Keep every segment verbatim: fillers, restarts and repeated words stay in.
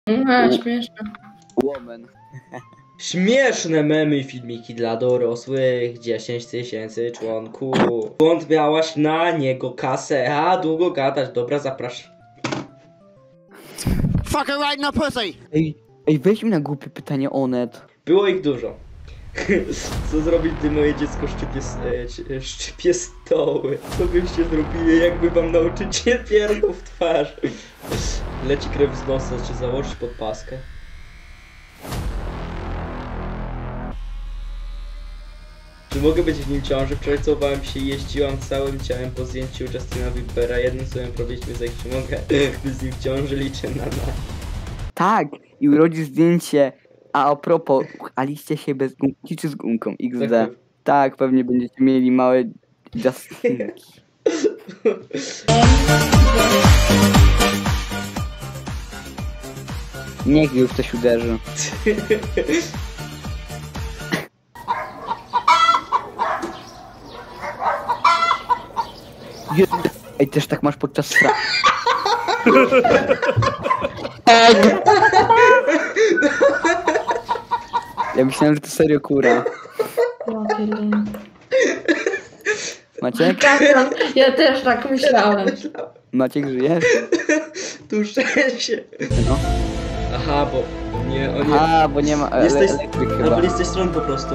Aha, śmieszne. Woman. Śmieszne memy i filmiki dla dorosłych. dziesięć tysięcy członków. Skąd miałaś na niego kasę? A długo gadać. Dobra, zapraszam. Fucker right in the pussy! Ej, ej, weź mi na głupie pytanie Onet. Było ich dużo. Co zrobić, gdy moje dziecko szczypie, e, szczypie stoły? Co byście zrobili, jakby wam nauczyciel pierdł w twarz? Leci krew z nosa, czy założyć podpaskę? Czy mogę być w nim ciąży? Wczoraj całowałem się i jeździłam całym ciałem po zdjęciu Justina Biebera. Jednym słowem powiedzieliśmy, że jak czy mogę być z nim w ciąży, liczę na nas. Tak, i urodzi zdjęcie. A a propos, aliście się bez gumki czy z gumką? X D. Tak. Tak, pewnie będziecie mieli małe Justinki. Niech już coś uderzy. Jezu. Ej, też tak masz podczas fra... Ja myślałem, że to serio kura. Maciek? Tak, ja też tak myślałem. Maciek, żyjesz? Duszę się. No. Aha, bo nie, on nie... A, bo nie ma ele Jesteś, elektryk albo chyba. jesteś stron po prostu.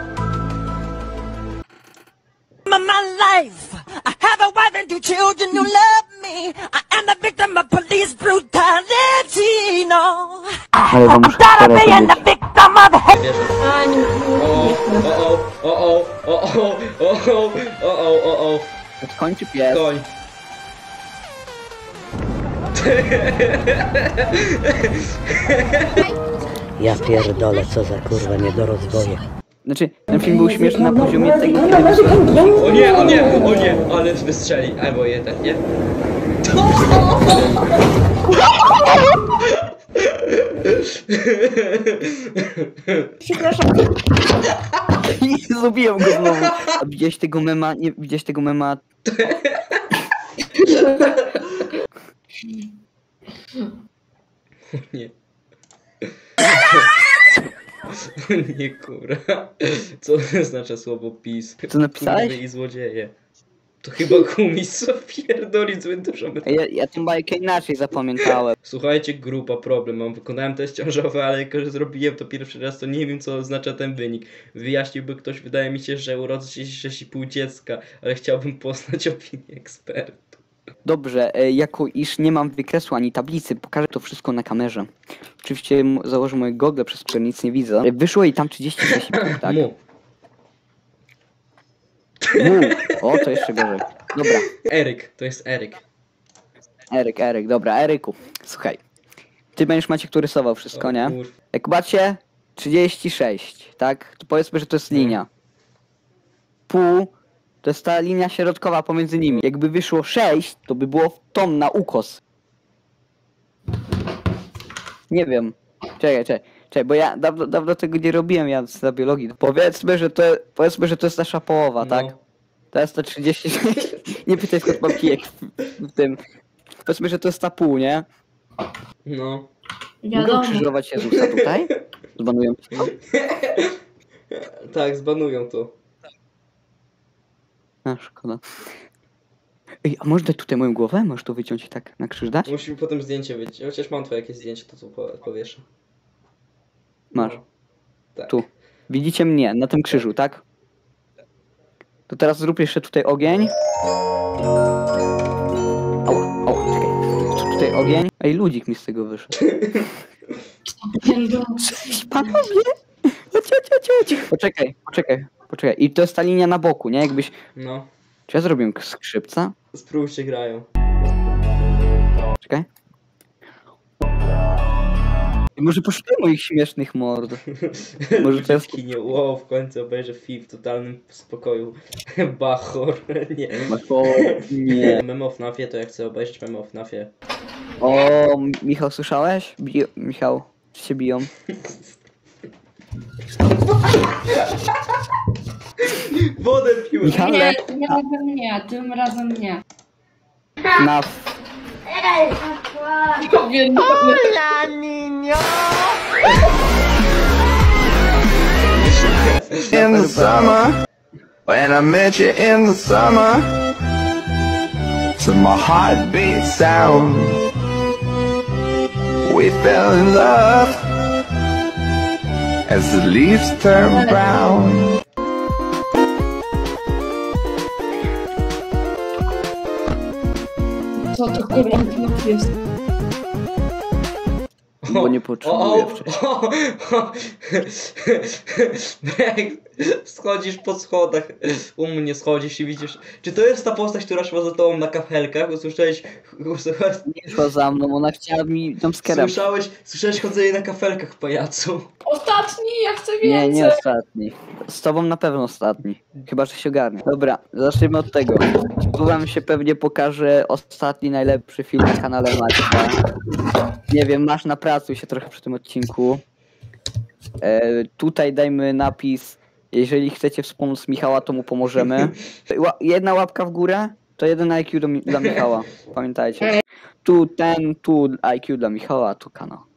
My, my life. I have a wife and two children who love me. I am the victim of police brutality. No, Ale wam muszę gotta be teraz the victim of hate. Wierzę. A, nie, O, nie, o, o, o, o, o, o, o, o, o, o, skończy pies. koń. Ja pierdolę, co za kurwa niedorozwoje. Znaczy, ten film był śmieszny na poziomie tego, kiedy wysłałem. O nie, o nie, o nie, ale wystrzeli, albo jeden, nie? przepraszam. I zrobiłem go znowu. A widziałeś tego mema? Nie widziałeś tego mema? O nie. O nie, kurwa. Co oznacza słowo pis? Co napisałeś? Kurwy i złodzieje. To chyba kumis, co pierdoli zły dużo. Ja, ja tę bajkę inaczej zapamiętałem. Słuchajcie, grupa, problem mam. Wykonałem test ciążowy, ale jako że zrobiłem to pierwszy raz, to nie wiem, co oznacza ten wynik. Wyjaśniłby ktoś, wydaje mi się, że urodzę się sześć i pół dziecka, ale chciałbym poznać opinię ekspertów. Dobrze, e, jako iż nie mam wykresu ani tablicy, pokażę to wszystko na kamerze. Oczywiście m- założę moje gogle, przez które nic nie widzę. E, Wyszło jej tam trzydzieści sześć i pół, tak? Mu. Mu. O, to jeszcze gorzej. Dobra, Eryk, to jest Eryk. Eryk, Eryk, dobra, Eryku. Słuchaj, ty będziesz Maciek, który rysował wszystko, O nie? kur- Jak macie trzydzieści sześć, tak? To powiedzmy, że to jest linia. Pół to jest ta linia środkowa pomiędzy nimi. Jakby wyszło sześć, to by było w tom na ukos. Nie wiem. Czekaj, czekaj, czekaj, bo ja dawno, dawno tego nie robiłem, ja z biologii. Powiedzmy, że to, powiedzmy, że to jest nasza połowa, No. tak? To jest to trzydzieści sześć. Nie pytaj, skąd mam kijek w, w tym. Powiedzmy, że to jest ta pół, nie? No. Mogę Wiadomo. ukrzyżować Jezusa tutaj? Zbanuję. Tak, zbanują to. A, szkoda. Ej, a można tutaj moją głowę? Możesz to wyciąć i tak na krzyż dać? Musimy potem zdjęcie wyciąć. Chociaż mam twoje jakieś zdjęcie, to tu po- powieszę. Masz. No. Tak. Tu. Widzicie mnie na tym krzyżu, tak? To teraz zrób jeszcze tutaj ogień. Ała, ała, czekaj. Tu- Tutaj ogień. Ej, ludzik mi z tego wyszedł. Cześć, panowie! Chodź, chodź, chodź, chodź. Poczekaj, poczekaj, poczekaj. I to jest ta linia na boku, nie? Jakbyś... No. Czy ja zrobiłem skrzypca? Spróbujcie, grają. Czekaj. I może poszukaj moich śmiesznych mord. Może to jest... W kinie, wow, w końcu obejrzę film w totalnym spokoju. Bachor, nie. O, nie. Memo w nafie, to ja chcę obejrzeć memo w nafie. O, Michał, słyszałeś? Bi Michał, się biją. Wodę piłem! Michał, Nie, tym razem nie, tym razem nie. na... Pierdolę. In the summer, when I met you in the summer, to my heartbeat sound, we fell in love as the leaves turn brown. Co to kurwa jest? Bo nie potrzebuję wcześniej. o, o. Schodzisz po schodach. U mnie schodzisz i widzisz. Czy to jest ta postać, która szła za tobą na kafelkach? Usłyszałeś. Usłyszałeś, Nie szła za mną, ona chciała mi tam skerać. słyszałeś, słyszałeś chodzenie na kafelkach, pajacu. Ostatni, ja chcę Nie, więcej. nie ostatni. Z tobą na pewno ostatni. Chyba, że się ogarnie. Dobra, zacznijmy od tego. Tu wam się pewnie pokaże ostatni najlepszy film na kanale Maćka. Nie wiem, masz napracuj się trochę przy tym odcinku. E, tutaj dajmy napis, jeżeli chcecie wspomóc Michała, to mu pomożemy. Ła jedna łapka w górę, to jeden I Q do, dla Michała. Pamiętajcie. Tu ten, tu I Q dla Michała, tu kanał.